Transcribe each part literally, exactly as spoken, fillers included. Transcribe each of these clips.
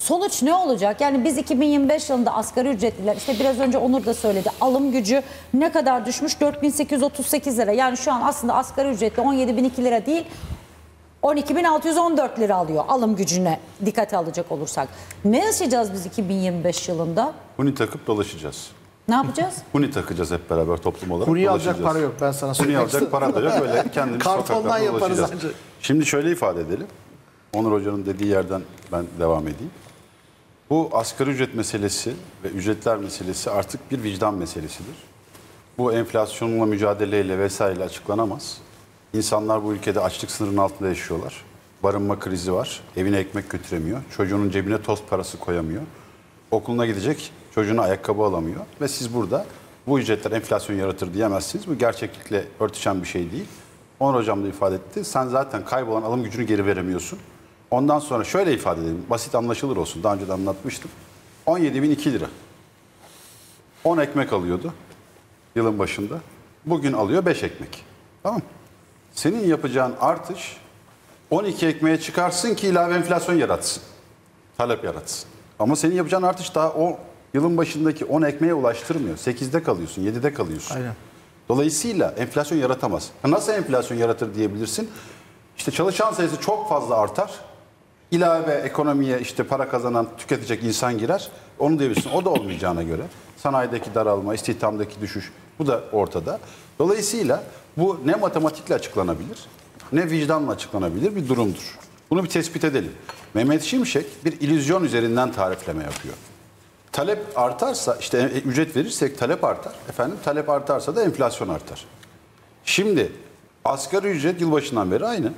Sonuç ne olacak? Yani biz iki bin yirmi beş yılında asgari ücretliler, işte biraz önce Onur da söyledi, alım gücü ne kadar düşmüş? dört bin sekiz yüz otuz sekiz lira. Yani şu an aslında asgari ücretli on yedi bin iki lira değil, on iki bin altı yüz on dört lira alıyor alım gücüne dikkate alacak olursak. Ne yaşayacağız biz iki bin yirmi beş yılında? Huni takıp dolaşacağız. Ne yapacağız? Huni takacağız hep beraber toplum olarak. Huni alacak para yok, ben sana söyleyeyim. Huni alacak para da yok, öyle kendimiz Kartondan sokaklarda yaparız dolaşacağız. ancak. Şimdi şöyle ifade edelim. Onur Hoca'nın dediği yerden ben devam edeyim. Bu asgari ücret meselesi ve ücretler meselesi artık bir vicdan meselesidir. Bu enflasyonla mücadeleyle vesaire açıklanamaz. İnsanlar bu ülkede açlık sınırının altında yaşıyorlar. Barınma krizi var. Evine ekmek götüremiyor. Çocuğunun cebine tost parası koyamıyor. Okuluna gidecek, çocuğuna ayakkabı alamıyor. Ve siz burada bu ücretler enflasyon yaratır diyemezsiniz. Bu gerçeklikle örtüşen bir şey değil. Onur Hocam da ifade etti. Sen zaten kaybolan alım gücünü geri veremiyorsun. Ondan sonra şöyle ifade edelim. Basit anlaşılır olsun. Daha önce de anlatmıştım. on yedi bin iki lira. on ekmek alıyordu yılın başında. Bugün alıyor beş ekmek. Tamam mı? Senin yapacağın artış on iki ekmeğe çıkarsın ki ilave enflasyon yaratsın. Talep yaratsın. Ama senin yapacağın artış daha o yılın başındaki on ekmeğe ulaştırmıyor. sekizde kalıyorsun, yedide kalıyorsun. Aynen. Dolayısıyla enflasyon yaratamaz. Nasıl enflasyon yaratır diyebilirsin? İşte çalışan sayısı çok fazla artar. İlave ekonomiye işte para kazanan, tüketecek insan girer. Onu diyebilirsin. O da olmayacağına göre. Sanayideki daralma, istihdamdaki düşüş, bu da ortada. Dolayısıyla bu ne matematikle açıklanabilir, ne vicdanla açıklanabilir bir durumdur. Bunu bir tespit edelim. Mehmet Şimşek bir illüzyon üzerinden tarifleme yapıyor. Talep artarsa, işte ücret verirsek talep artar. Efendim talep artarsa da enflasyon artar. Şimdi asgari ücret yılbaşından beri aynı.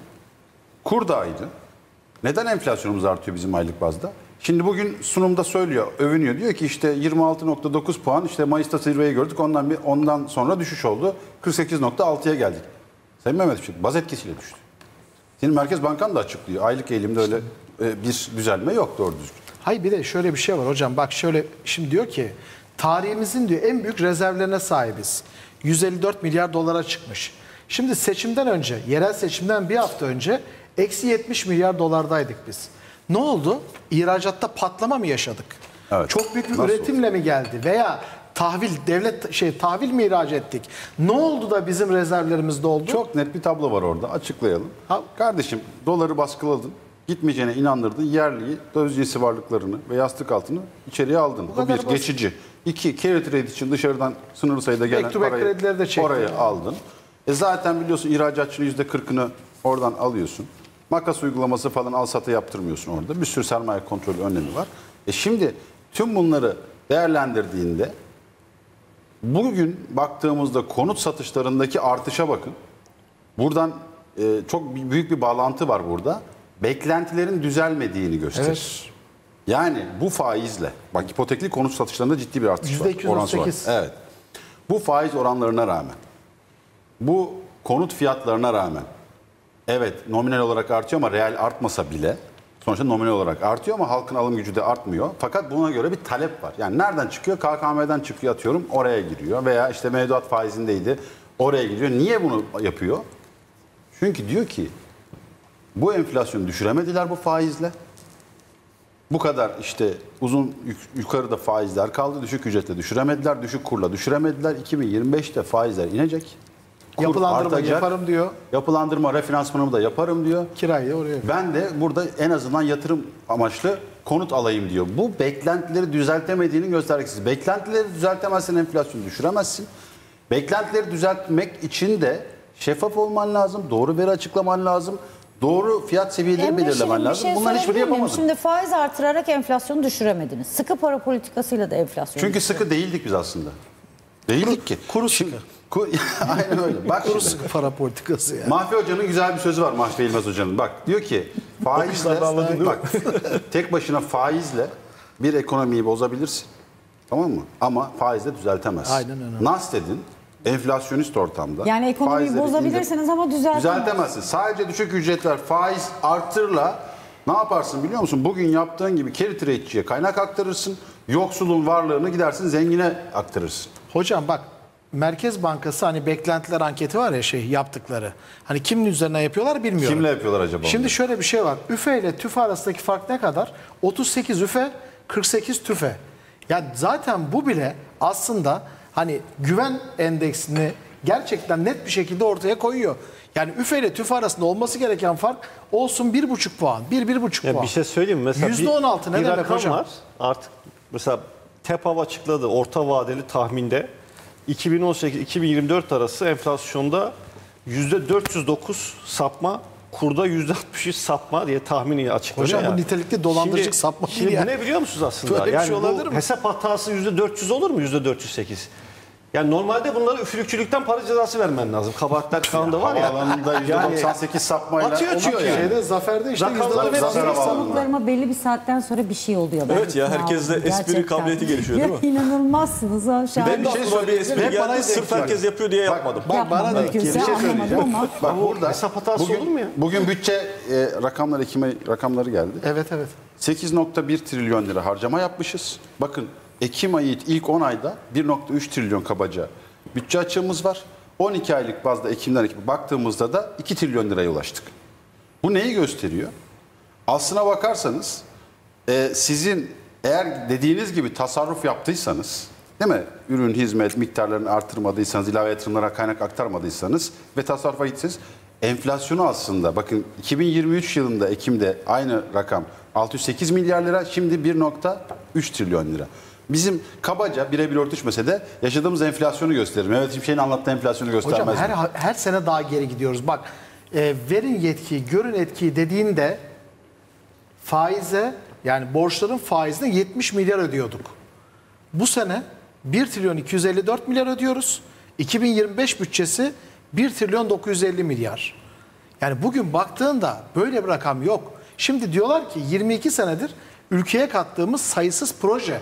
Kur da aynı. Neden enflasyonumuz artıyor bizim aylık bazda? Şimdi bugün sunumda söylüyor, övünüyor. Diyor ki işte yirmi altı nokta dokuz puan, işte Mayıs'ta zirveyi gördük. Ondan bir ondan sonra düşüş oldu. kırk sekiz nokta altıya geldik. Sayın Mehmet Şimşek, baz etkisiyle düştü. Senin Merkez Bankan da açıklıyor. Aylık eğilimde öyle e, bir düzelme yok doğru düzgün. Hayır, bir de şöyle bir şey var hocam. Bak şöyle, şimdi diyor ki tarihimizin diyor en büyük rezervlerine sahibiz. yüz elli dört milyar dolara çıkmış. Şimdi seçimden önce, yerel seçimden bir hafta önce eksi yetmiş milyar dolardaydık biz. Ne oldu? İhracatta patlama mı yaşadık? Evet. Çok büyük bir Nasıl üretimle mi geldi? Veya tahvil, devlet şey tahvil mi ihraç ettik? Ne oldu da bizim rezervlerimizde oldu? Çok net bir tablo var orada. Açıklayalım. Ha. Kardeşim, doları baskıladın. Gitmeyeceğine inandırdın. Yerliyi, döviz cinsi varlıklarını ve yastık altını içeriye aldın. Bu, kadar bir basit. geçici. İki, carry trade için dışarıdan sınırlı sayıda gelen Back to back parayı kredileri de çektin. oraya aldın. E zaten biliyorsun ihracatçının yüzde kırkını oradan alıyorsun. Makas uygulaması falan al satı yaptırmıyorsun orada. Bir sürü sermaye kontrolü önlemi var. E şimdi tüm bunları değerlendirdiğinde bugün baktığımızda konut satışlarındaki artışa bakın. Buradan e, çok büyük bir bağlantı var burada. Beklentilerin düzelmediğini gösterir. Evet. Yani bu faizle, bak ipotekli konut satışlarında ciddi bir artış var. yüzde iki yüz otuz sekiz. Evet. Bu faiz oranlarına rağmen, bu konut fiyatlarına rağmen, evet nominal olarak artıyor ama reel artmasa bile, sonuçta nominal olarak artıyor ama halkın alım gücü de artmıyor. Fakat buna göre bir talep var. Yani nereden çıkıyor? K K M'den çıkıyor, atıyorum, oraya giriyor. Veya işte mevduat faizindeydi, oraya giriyor. Niye bunu yapıyor? Çünkü diyor ki bu enflasyonu düşüremediler bu faizle. Bu kadar işte uzun yukarıda faizler kaldı. Düşük ücretle düşüremediler. Düşük kurla düşüremediler. iki bin yirmi beşte faizler inecek. Kur Yapılandırma artacak. yaparım diyor. Yapılandırma refinansmanımı da yaparım diyor. Kirayı oraya. Ben de burada en azından yatırım amaçlı konut alayım diyor. Bu beklentileri düzeltemediğinin göstergesi. Beklentileri düzeltemezsen enflasyonu düşüremezsin. Beklentileri düzeltmek için de şeffaf olman lazım. Doğru veri açıklaman lazım. Doğru fiyat seviyeleri Emre, belirlemen şimdi bir lazım. şey Bunların hiçbirini söyleyebilir miyim? yapamadın. Şimdi faiz artırarak enflasyonu düşüremediniz. Sıkı para politikasıyla da enflasyonu Çünkü düşüremediniz. sıkı değildik biz aslında. Değildik ki. Kuru sıkı. Ku, aynen öyle. Bak Kuru şimdi. sıkı para politikası yani. Mahfi Hoca'nın güzel bir sözü var, Mahfi İlmez Hoca'nın. Bak diyor ki faizle, bak, tek başına faizle bir ekonomiyi bozabilirsin. Tamam mı? Ama faizle düzeltemezsin. Aynen öyle. Nas dedin, enflasyonist ortamda. Yani ekonomiyi faizleri bozabilirsiniz ama düzeltemezsiniz. Düzeltemezsin. Sadece düşük ücretler, faiz artırla ne yaparsın biliyor musun? Bugün yaptığın gibi carry trade'ciye kaynak aktarırsın. Yoksulun varlığını gidersin zengine aktarırsın. Hocam bak, Merkez Bankası hani beklentiler anketi var ya şey yaptıkları. Hani kimin üzerine yapıyorlar bilmiyorum. Kimle yapıyorlar acaba? Şimdi onu? şöyle bir şey var. Üfe ile tüfe arasındaki fark ne kadar? otuz sekiz üfe, kırk sekiz tüfe. Yani zaten bu bile aslında hani güven endeksini gerçekten net bir şekilde ortaya koyuyor. Yani üfe ile tüfe arasında olması gereken fark olsun bir buçuk puan. Bir, bir buçuk Ya puan. bir şey söyleyeyim mi? Mesela yüzde on altı bir, ne bir demek rakam hocam? var. Artık mesela TEPAV açıkladı. Orta vadeli tahminde iki bin on sekiz iki bin yirmi dört arası enflasyonda yüzde dört yüz dokuz sapma, kurda yüzde altmış üç sapma diye tahmini açıkladı. Hocam bu ya. nitelikli dolandırıcılık Şimdi- sapma değil Şimdi yani. bu ne biliyor musunuz aslında? Böyle bir yani şey bu olabilir mi? hesap hatası yüzde dört yüz olur mu? yüzde dört yüz sekiz. Yani normalde bunları üfürükçülükten para cezası vermen lazım. Kabahatler kanunda var ya. Havaalanında yüzde doksan sekiz sapmayla Atıyor, açıyor atıyor yani. Şeyde Zafer'de işte Rakamlar yüzde hep- doksan Zafer sekiz Havaalanı'nda. Konuklarıma belli bir saatten sonra bir şey oluyor. Ben Evet ya, ikna herkeste oldum espri gerçekten. kabiliyeti gelişiyor, değil mi? Ya, İnanılmazsınız ha şu an. Ben de şey aklıma bir espri Hep bana geldi. denk Sırf geldi. herkes yapıyor diye yapmadım. Bak bana Yapmadım denk kimse, geliyor. Bir şey anlamadım söyleyeceğim. ama. Bak burada hesap hatası bugün, olur mu ya? Bugün bütçe e, rakamları Ekim'e rakamları geldi. Evet evet. sekiz nokta bir trilyon lira harcama yapmışız. Bakın Ekim ayı ilk on ayda bir nokta üç trilyon kabaca bütçe açığımız var. on iki aylık bazda Ekim'den Ekim'e baktığımızda da iki trilyon liraya ulaştık. Bu neyi gösteriyor? Aslına bakarsanız e, sizin eğer dediğiniz gibi tasarruf yaptıysanız, değil mi? Ürün, hizmet miktarlarını artırmadıysanız, ilave yatırımlara kaynak aktarmadıysanız ve tasarrufa gitseniz enflasyonu aslında bakın iki bin yirmi üç yılında Ekim'de aynı rakam altı yüz sekiz milyar lira, şimdi bir nokta üç trilyon lira. Bizim kabaca birebir örtüşmese de yaşadığımız enflasyonu gösterir. Mehmet Şimşek'in anlattığı enflasyonu göstermez Hocam mi? her, her sene daha geri gidiyoruz. Bak e, verin yetkiyi, görün etkiyi dediğinde faize yani borçların faizine yetmiş milyar ödüyorduk. Bu sene bir trilyon iki yüz elli dört milyar ödüyoruz. iki bin yirmi beş bütçesi bir trilyon dokuz yüz elli milyar. Yani bugün baktığında böyle bir rakam yok. Şimdi diyorlar ki yirmi iki senedir ülkeye kattığımız sayısız proje.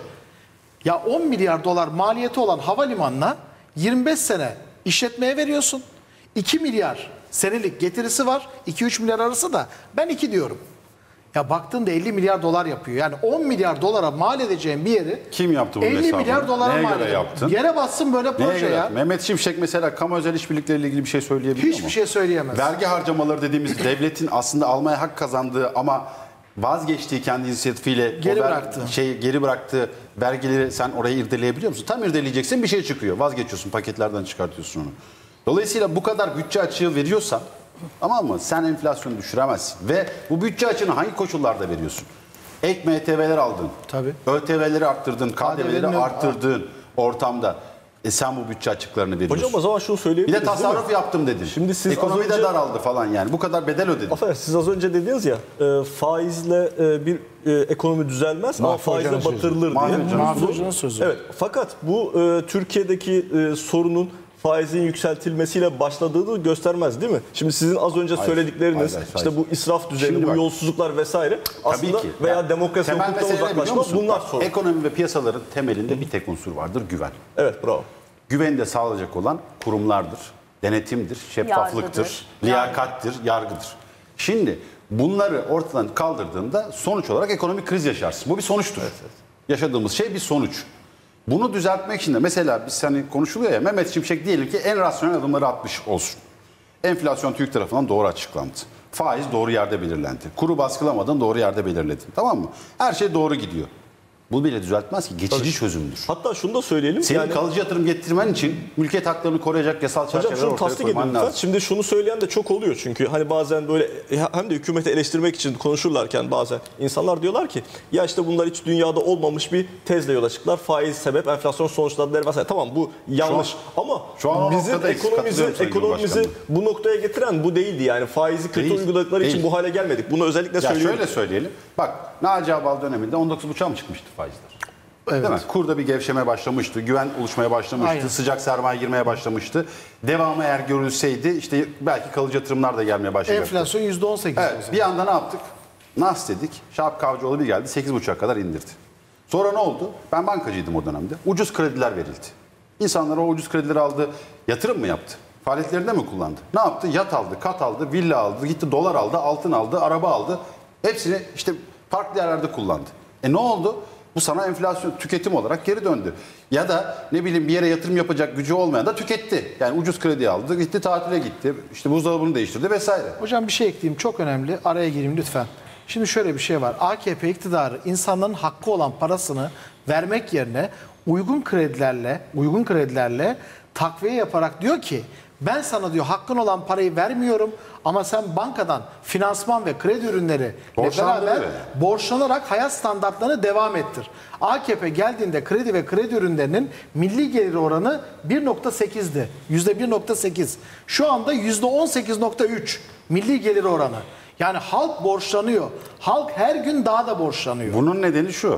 Ya on milyar dolar maliyeti olan havalimanına yirmi beş sene işletmeye veriyorsun. iki milyar senelik getirisi var. iki üç milyar arası da ben iki diyorum. Ya baktığında elli milyar dolar yapıyor. Yani on milyar dolara mal edeceğin bir yeri Kim yaptı bunun elli hesabını? milyar dolara Neye mal göre ediyor. yaptın? Yere bassın böyle Neye proje göre? ya. Mehmet Şimşek mesela kamu özel işbirlikleriyle ilgili bir şey söyleyebiliyor mu? Hiçbir şey söyleyemez. Vergi harcamaları dediğimiz devletin aslında almaya hak kazandığı ama vazgeçtiği kendi inisiyatifiyle Geri o ver- bıraktı. şey geri bıraktığı vergileri sen orayı irdeleyebiliyor musun? Tam irdeleyeceksin bir şey çıkıyor. Vazgeçiyorsun, paketlerden çıkartıyorsun onu. Dolayısıyla bu kadar bütçe açığı veriyorsan, tamam mı? Sen enflasyonu düşüremezsin ve bu bütçe açığını hangi koşullarda veriyorsun? Ek M T V'ler aldın. Tabii. Ö T V'leri arttırdın, K D V'leri K D V'lerini arttırdığın ortamda e sen bu bütçe açıklarını veriyorsun. Hocam o zaman şunu Bir söyleyebiliriz de değil mi? tasarruf yaptım dedin. Şimdi siz Ekonomi az de önce- daraldı falan yani. Bu kadar bedel ödedin. Affedersiniz, siz az önce dediniz ya e, faizle e, bir e, ekonomi düzelmez ama Mahfi Hoca'nın faizle sözü. batırılır Mahfi diye. Hoca'nın Mahfi Bu- Hoca'nın sözü. Evet, fakat bu e, Türkiye'deki e, sorunun faizin yükseltilmesiyle başladığını göstermez değil mi? Şimdi sizin az önce Hayır, söyledikleriniz, hayır, hayır, işte hayır. bu israf düzeni, Şimdi bu bak. yolsuzluklar vesaire aslında ki. veya Yani demokrasi temel hukuktan mesele ne biliyor uzaklaşma musun? bunlar Bak, sorun. Ekonomi ve piyasaların temelinde bir tek unsur vardır, güven. Evet, bravo. Güveni de sağlayacak olan kurumlardır, denetimdir, şeffaflıktır, Yargıdır. liyakattir, yargıdır. Şimdi bunları ortadan kaldırdığında sonuç olarak ekonomik kriz yaşarsın. Bu bir sonuçtur. Yaşadığımız şey bir sonuç. Bunu düzeltmek için de mesela biz hani konuşuluyor ya, Mehmet Şimşek diyelim ki en rasyonel adımları atmış olsun. Enflasyon TÜİK tarafından doğru açıklandı. Faiz doğru yerde belirlendi. Kuru baskılamadan doğru yerde belirledi. Tamam mı? Her şey doğru gidiyor. Bu bile düzeltmez ki. Geçici çözümdür. Hatta şunu da söyleyelim. Senin yani, kalıcı yatırım getirmen için mülkiyet haklarını koruyacak yasal Hocam çerçeveler şunu ortaya tasdik edin koyman lütfen. lazım. Şimdi şunu söyleyen de çok oluyor çünkü hani bazen böyle hem de hükümeti eleştirmek için konuşurlarken bazen insanlar diyorlar ki ya işte bunlar hiç dünyada olmamış bir tezle yola çıktılar. Faiz sebep, enflasyon sonuçlandı der vesaire. Tamam bu yanlış ama şu an o bizim noktada eksik, ekonomimizi, katılıyorum Sayın ekonomimizi Cumhurbaşkanım. bu noktaya getiren bu değildi yani. Faizi kötü Değil, uyguladıkları için değil. bu hale gelmedik. Bunu özellikle Ya söylüyorum. şöyle söyleyelim. Bak Naci Ağbal döneminde on dokuz buçuğa mı çıkmıştı faizler? Evet. Değil mi? Kurda bir gevşemeye başlamıştı, güven oluşmaya başlamıştı, Aynen. sıcak sermaye girmeye başlamıştı. Devamı eğer görülseydi işte belki kalıcı yatırımlar da gelmeye başlayacaktı. Enflasyon yüzde on sekiz. Evet, bir anda ne yaptık? Nas dedik. Şahap Kavcıoğlu bir geldi sekiz buçuğa kadar indirdi. Sonra ne oldu? Ben bankacıydım o dönemde. Ucuz krediler verildi. İnsanlar o ucuz kredileri aldı. Yatırım mı yaptı? Faaliyetlerinde mi kullandı? Ne yaptı? Yat aldı, kat aldı, villa aldı, gitti dolar aldı, altın aldı, araba aldı. Hepsini işte farklı yerlerde kullandı. E ne oldu? Bu sana enflasyon tüketim olarak geri döndü. Ya da ne bileyim bir yere yatırım yapacak gücü olmayan da tüketti. Yani ucuz kredi aldı, gitti tatile gitti. İşte buzdolabını değiştirdi vesaire. Hocam bir şey ekleyeyim, çok önemli. Araya gireyim lütfen. Şimdi şöyle bir şey var. A K P iktidarı insanların hakkı olan parasını vermek yerine uygun kredilerle, uygun kredilerle takviye yaparak diyor ki ben sana diyor hakkın olan parayı vermiyorum ama sen bankadan finansman ve kredi ürünleri Borçlandırıyor beraber yani. borçlanarak hayat standartlarını devam ettir. A K P geldiğinde kredi ve kredi ürünlerinin milli gelir oranı bir nokta sekizdi. yüzde bir nokta sekiz. Şu anda yüzde on sekiz nokta üç milli gelir oranı. Yani halk borçlanıyor. Halk her gün daha da borçlanıyor. Bunun nedeni şu.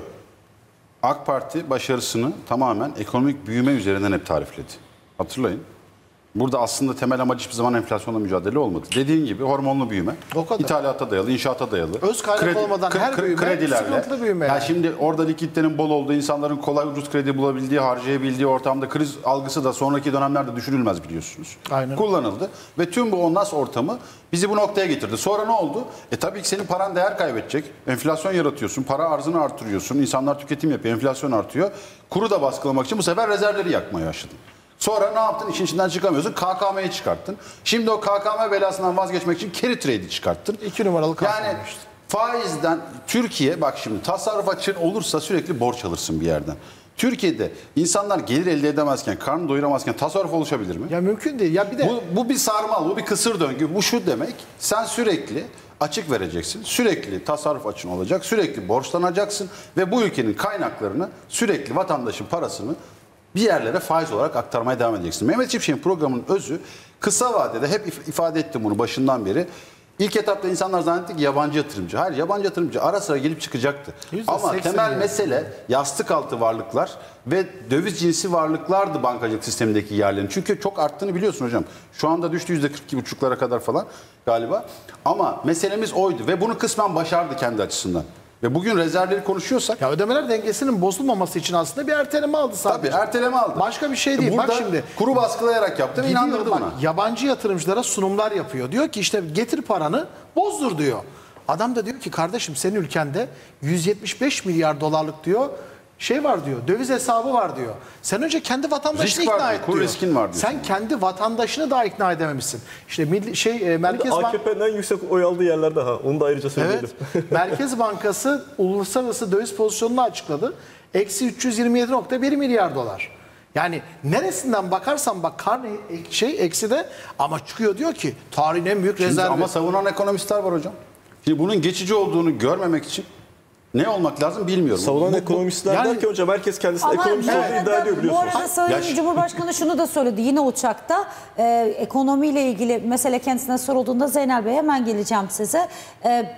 AK Parti başarısını tamamen ekonomik büyüme üzerinden hep tarifledi. Hatırlayın. Burada aslında temel amaç hiçbir zaman enflasyonla mücadele olmadı. Dediğin gibi hormonlu büyüme, O kadar. ithalata dayalı, inşaata dayalı. Öz kaynak olmadan her büyüme sıkıntılı büyüme Ya yani. şimdi orada likiditenin bol olduğu, insanların kolay ucuz kredi bulabildiği, harcayabildiği ortamda kriz algısı da sonraki dönemlerde düşünülmez biliyorsunuz. Aynen. Kullanıldı ve tüm bu onlas ortamı bizi bu noktaya getirdi. Sonra ne oldu? E tabii ki senin paran değer kaybedecek. Enflasyon yaratıyorsun, para arzını artırıyorsun, insanlar tüketim yapıyor, enflasyon artıyor. Kuru da baskılamak için bu sefer rezervleri yakmaya başladın. Sonra ne yaptın? İşin içinden çıkamıyorsun. K K M'yi çıkarttın. Şimdi o K K M belasından vazgeçmek için carry trade'i çıkarttın. İki numaralı K K M Yani işte. faizden Türkiye bak şimdi tasarruf açığın olursa sürekli borç alırsın bir yerden. Türkiye'de insanlar gelir elde edemezken, karnını doyuramazken tasarruf oluşabilir mi? Ya mümkün değil. Ya bir de Bu, bu bir sarmal, bu bir kısır döngü. Bu şu demek, sen sürekli açık vereceksin, sürekli tasarruf açığın olacak, sürekli borçlanacaksın ve bu ülkenin kaynaklarını, sürekli vatandaşın parasını bir yerlere faiz olarak aktarmaya devam edeceksin. Mehmet Çiftçi'nin programının özü kısa vadede hep if- ifade ettim bunu başından beri. İlk etapta insanlar zannetti ki yabancı yatırımcı. Hayır, yabancı yatırımcı ara sıra gelip çıkacaktı. Yüzde Ama seksen temel yani. mesele yastık altı varlıklar ve döviz cinsi varlıklardı bankacılık sistemindeki yerlerin. Çünkü çok arttığını biliyorsun hocam. Şu anda düştü yüzde kırk iki buçuklara kadar falan galiba. Ama meselemiz oydu ve bunu kısmen başardı kendi açısından. Ve bugün rezervleri konuşuyorsak ya ödemeler dengesinin bozulmaması için aslında bir erteleme aldı sadece. tabii erteleme aldı. Başka bir şey değil. Burada Bak şimdi kuru baskılayarak yaptı ve gidiyor inandırdı bak, buna. yabancı yatırımcılara sunumlar yapıyor. Diyor ki işte getir paranı bozdur diyor. Adam da diyor ki kardeşim senin ülkende yüz yetmiş beş milyar dolarlık diyor şey var diyor. Döviz hesabı var diyor. Sen önce kendi vatandaşını Risk var ikna diyor, et kur diyor. riskin var diyor. Sen kendi vatandaşını daha ikna edememişsin. İşte milli, şey e, Merkez Bank A K P'nin en yüksek oy aldığı yerlerde ha. Onu da ayrıca söyleyelim. Evet. Merkez Bankası uluslararası döviz pozisyonunu açıkladı. Eksi üç yüz yirmi yedi nokta bir milyar dolar. Yani neresinden bakarsan bak karne şey eksi de ama çıkıyor diyor ki tarihin en büyük Şimdi rezervi. ama savunan ekonomistler var hocam. Şimdi bunun geçici olduğunu görmemek için ne olmak lazım bilmiyorum. Savunan Bu- bu- ekonomistler yani- der ki hocam herkes kendisinin Ama ekonomist bu olduğunu arada, iddia ediyor bu biliyorsunuz. arada Sayın Ya şu- Cumhurbaşkanı şunu da söyledi yine uçakta. Ee, ekonomiyle ilgili mesele kendisine sorulduğunda Zeynel Bey hemen geleceğim size. Ee,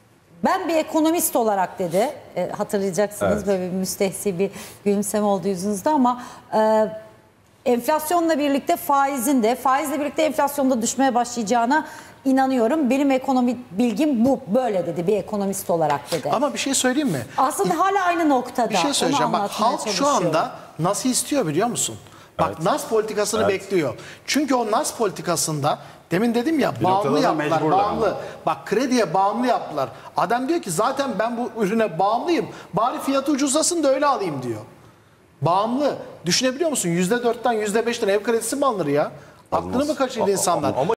ben bir ekonomist olarak dedi. Ee, hatırlayacaksınız Evet. böyle bir müstehsi bir gülümseme oldu yüzünüzde ama e, enflasyonla birlikte faizin de faizle birlikte enflasyonda düşmeye başlayacağına inanıyorum. Benim ekonomi bilgim bu böyle dedi bir ekonomist olarak dedi. Ama bir şey söyleyeyim mi? Aslında hala aynı noktada. Bir şey Onu söyleyeceğim. Bak anlatmaya halk şu çalışıyorum. anda nasıl istiyor biliyor musun? Bak Nas politikasını bekliyor. Çünkü o Nas politikasında demin dedim ya bağımlı noktada da yaptılar. mecburlar Bağımlı. ama. Bak krediye bağımlı yaptılar. Adam diyor ki zaten ben bu ürüne bağımlıyım. Bari fiyatı ucuzlasın da öyle alayım diyor. Bağımlı. Düşünebiliyor musun? yüzde dörtten yüzde beşten ev kredisi mi alınır ya? Aklını mı kaçırdı insanlar? Ama